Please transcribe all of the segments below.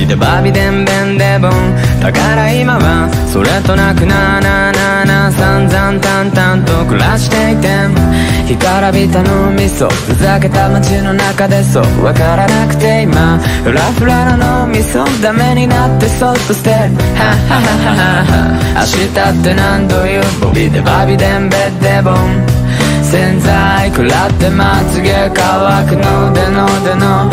ビでバビでんべんでボン。だから今はそれとなくなななな散々淡々と暮らしていて、干からびた脳みそふざけた街の中でそうわからなくて今フラフラな脳みそダメになってそっと捨てる。はっはっはっは。明日って何度言うボビでバビでんべでボン。洗剤食らってまつげ乾くのでのでの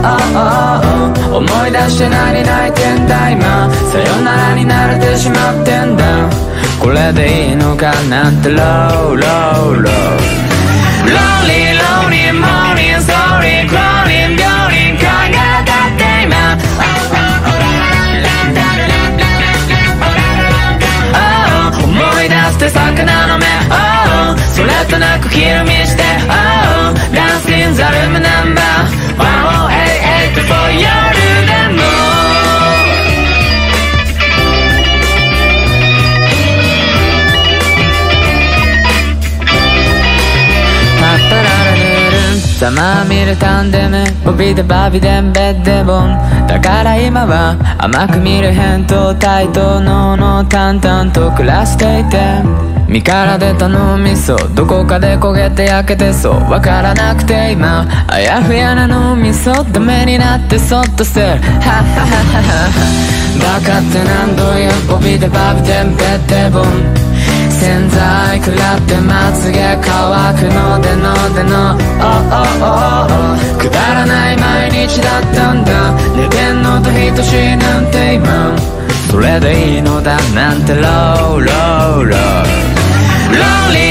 思い出して何泣いてんだ今さよならに慣れてしまってんだ。これでいいのかなんてローローローLonely lonely morning sorry crawling 病人考えたって今思い出して魚の目それとなく昼見して Dancing the room number 1088 for 夜でもパッパララルルンざまみるタンデムボビでバビでンベッデボン。だから今は甘く見る返答対等のの淡々と暮らしていて、身から出た脳みそどこかで焦げて焼けてそうわからなくて今あやふやな脳みそダメになってそっと捨てる。はっはっはっは。バカって何度言うボビでバビでンベッデボン。洗剤食らってまつげ乾くのでのでのくだらない毎日だったんだ。寝てんのと等しいなんて今それでいいのだなんてローローローLonely